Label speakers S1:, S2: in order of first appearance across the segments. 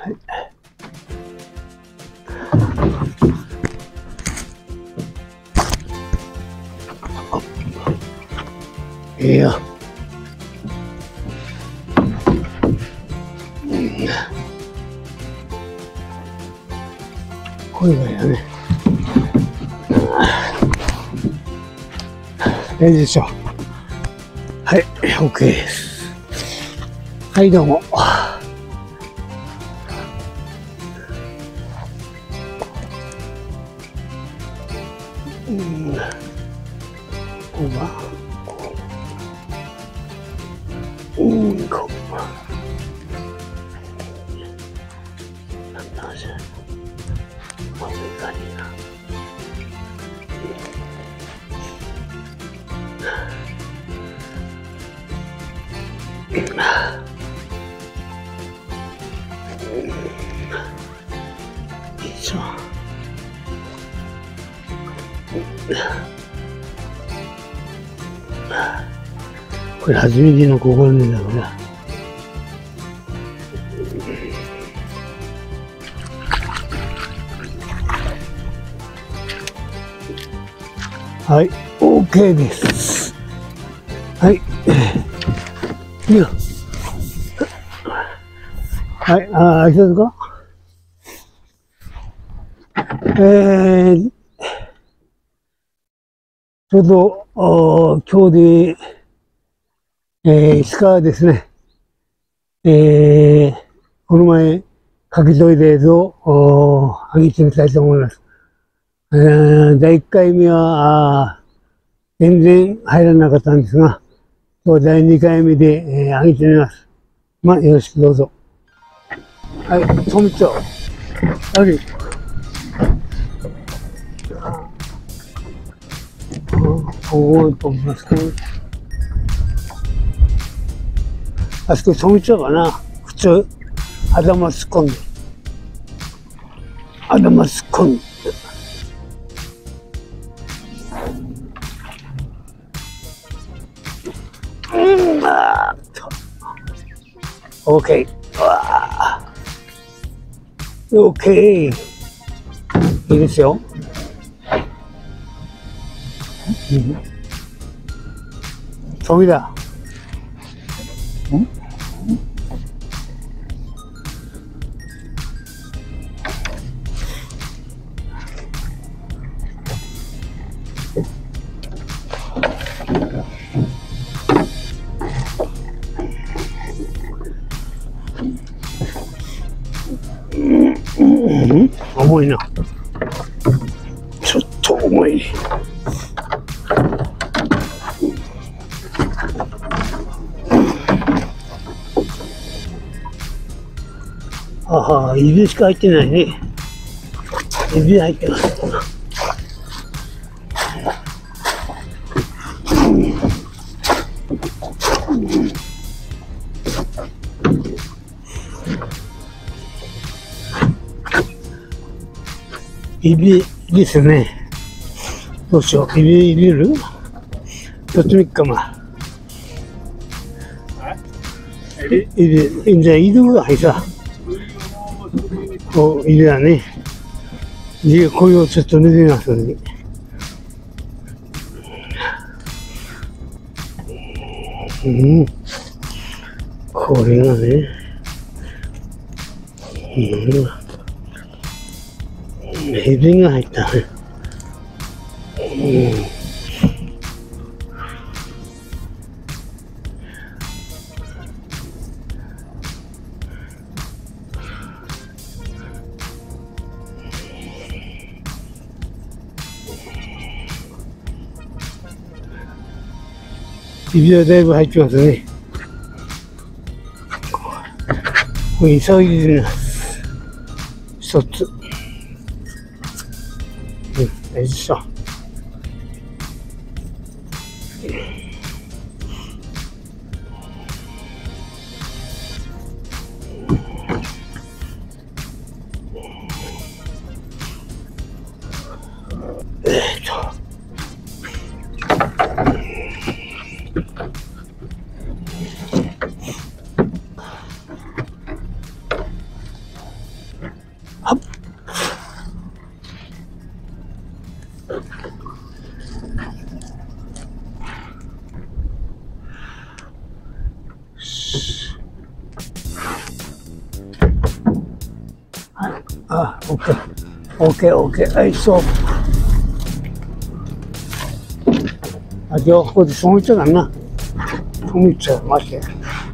S1: はい。いいよ。こういうのやね。いいでしょう。はい、OK です。はい、どうも。こうは、こう。なんだじゃ。もういい感じな。よいしょ。これ初めての試みだから。はい、OK です。はい。いいよ。はい、あ、一つか。ちょうど、今日で、石川ですね。この前、書き取りで映像を上げてみたいと思います。第1回目は、全然入らなかったんですが、今日第2回目で、上げてみます。まあ、よろしくどうぞ。はい、富町。あれ。こうと思いますけど。あそこ富町かな。普通、頭突っ込んで。頭突っ込んで。OK。OK。いいですよ。富だ。重いな。ちょっと重い。ああ、指しか入ってないね。指入ってます。指ですね。どうしよう。指入れる？どっちもいいかま。じゃあ、入れるがはいさ。こう、入れだね。で、これをちょっと抜けますので。これがね。エビが入ったね。エビはだいぶ入ってますね。これ急いでます。一つ。よいしょ。 はっ。はい、あ、オッケー。オッケー、オッケー。はい、そう。あ、じゃあ、ここでその人だな。その人、待って。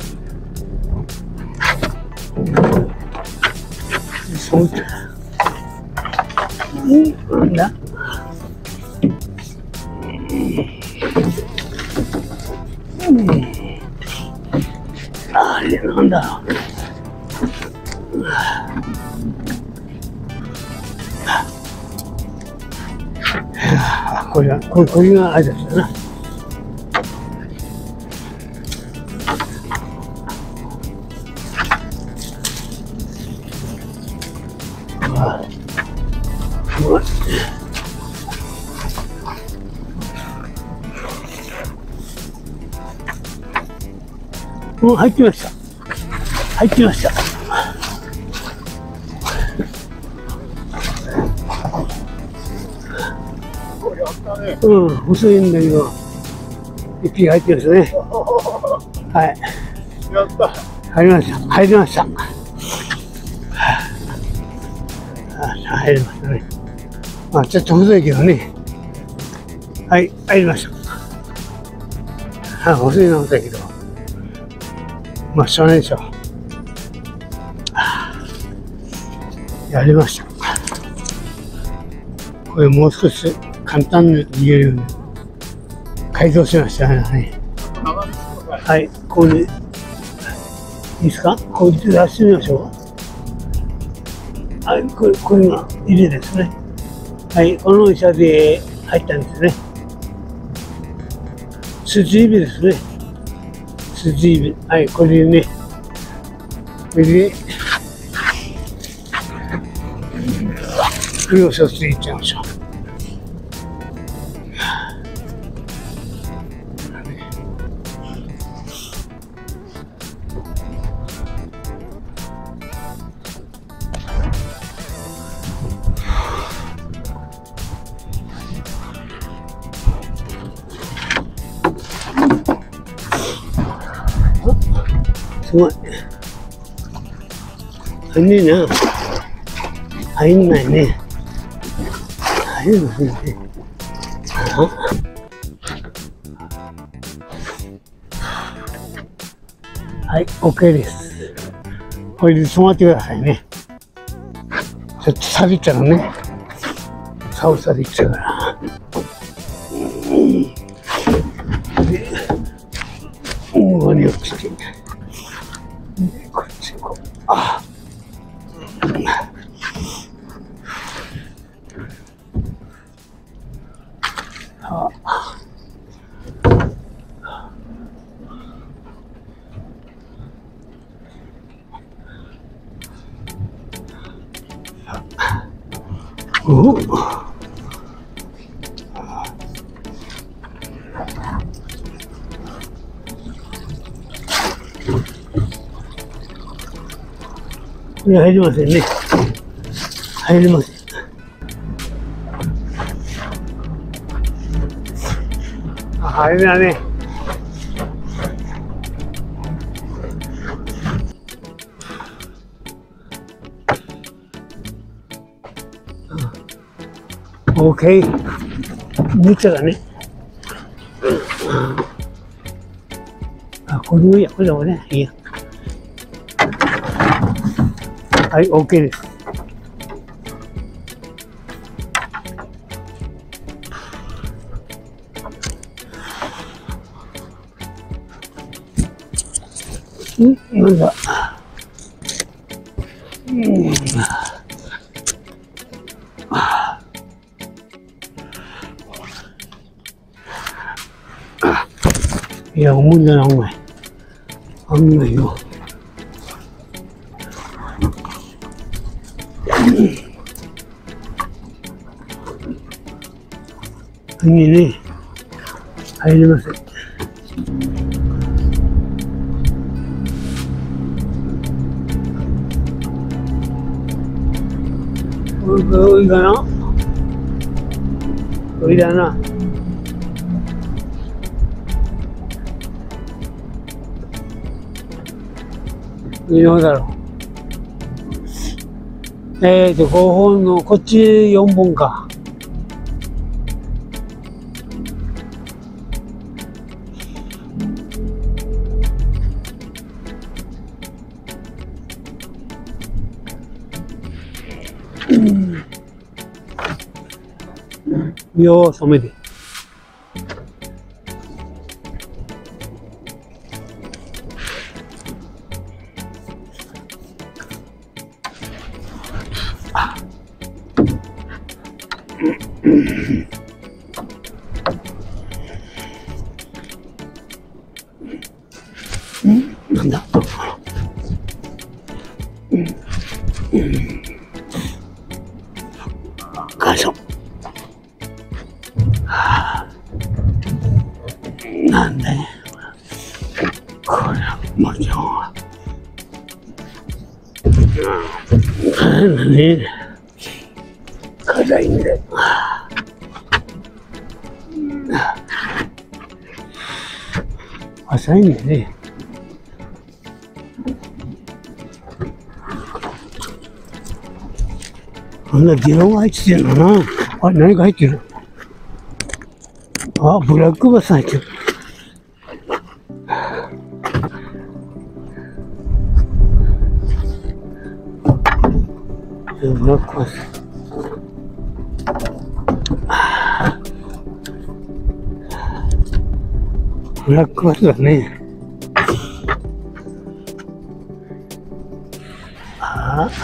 S1: その人。なんだ。あれ、なんだ。これがあれですよな。もう入ってました。入ってました。うん、細いんだけど、一匹入ってますね。はい。やった。入りました。入りました。入りましたね。まあ、ちょっと細いけどね。はい、入りました。細いのだけど。まあ、しょうがないでしょう。やりました。これもう少し簡単に言えるように改造しましたね。はい、これ、いいですか？こう出してみましょう。はい、これが入れですね。はい、この医者で入ったんですね。筋指ですね。筋指。はい、これでね。これで、両手をついちゃいましょう。すごい。入んねえな。入んないね。入るのね。はい、OK です。これで止まってくださいね。ちょっと錆びちゃうね。サウサでいっちゃうから。で、上に落ちて。こっちこう。ああ。おっ。これ入りませんね。入りません。入りだね。OK。むちゃだね。これもいいや。これもね、いいや。はい、OK です。なんだ。いや、重いんだな、お前。危ないよ。次ね、入りません。 いいかな。いいだな。いいのだろう。5本の、こっち4本か。よう染めて。なんだ。ガショ。なんだよ。これはもう今日は。何硬いんだよ。浅いんだよね。あんなディロが入ってるのな。あれ、何か入ってる。あ、ブラックバス入ってる。ブラックバス。ブラックバスだね。ああ。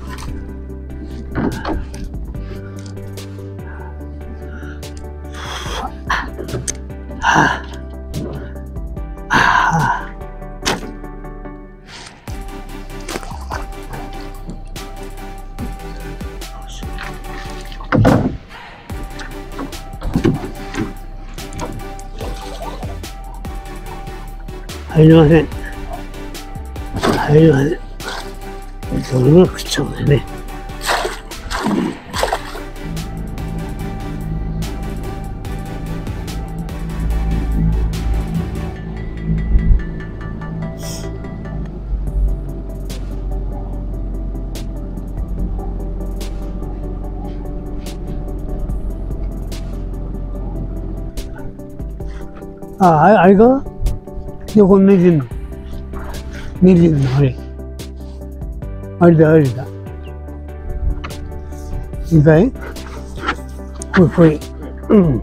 S1: 入りません。入りません。それが食っちゃうんだよね。あれか横に寝てんの。寝てんの、あれ。あれだ、あれだ。いいかい？これ、これ。うん。こ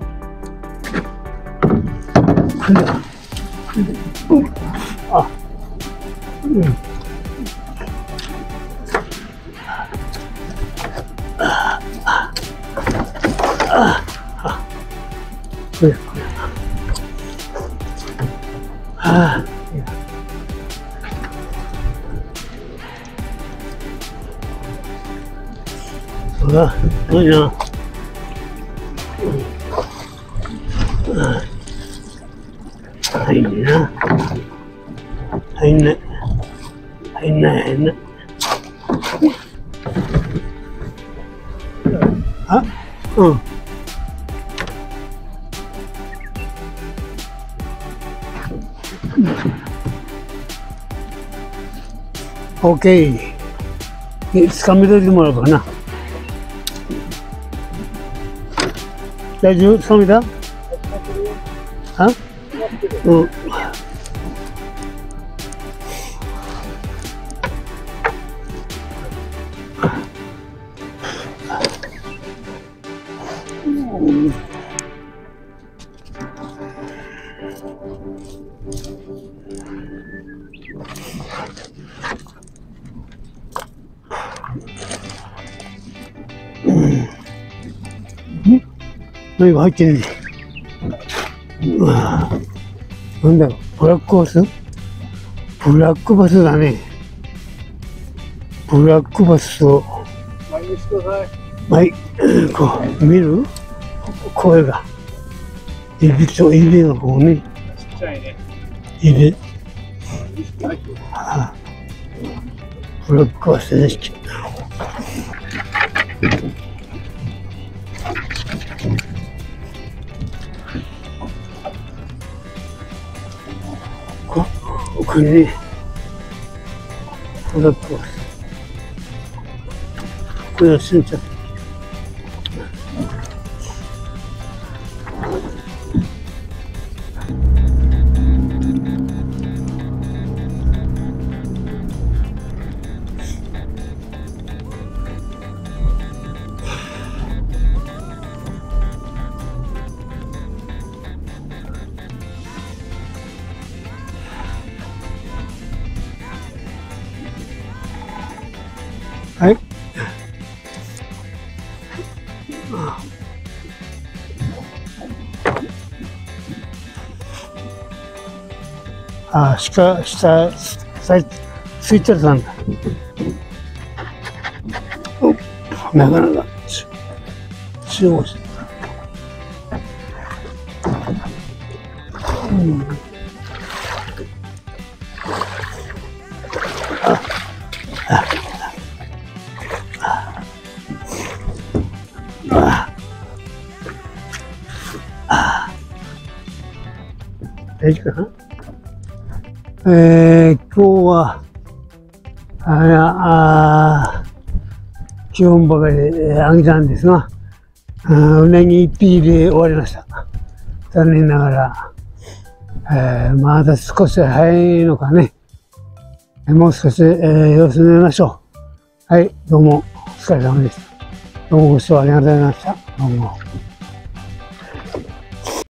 S1: れだ。うん。あ。うん。これ、これ。ああ。そうだ、すごいな。入んねえな。入んない。入んない、入んない。あ、うん。オッケー。掴み取りもらうかな。大丈夫？掴めた？あ？うん。何が入ってんねん。なんだろう、ブラックバス？ブラックバスだね。ブラックバスを。はい、こう、見る？声が。指と指の方ね。ちっちゃいね。指。ブラックバスでした。 ね、戻ってます。これをすんちゃった。はい。下、ついちゃったんだ。おっ、なかなか、強い。大丈夫かな。今日は、基本ばかりであげたんですが、うなぎ1匹で終わりました。残念ながら、まだ少し早いのかね。もう少し、様子見ましょう。はい、どうもお疲れ様でした。どうもご視聴ありがとうございました。どうも。